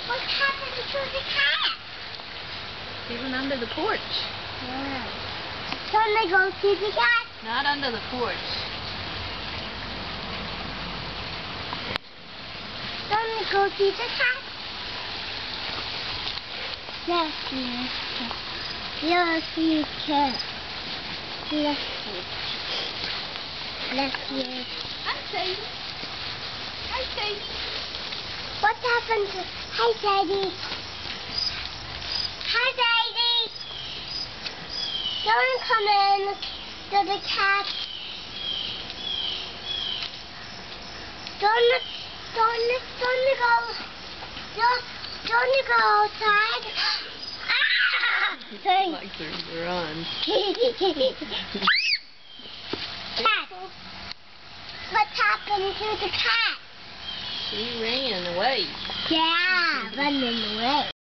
What happened to the cat? He went under the porch. Yeah. Don't they go see the cat? Not under the porch. Don't they go see the cat? Yes, yes, yes. Yes, you can. Yes, you can. Yes, yes. Hi, Sadie. Hi, Sadie. What happened to... Hi, Daddy. Hi, Daddy. Don't come in to the cat. Don't go outside. He likes to run. Cat. What happened to the cat? She ran away. Yeah, running away.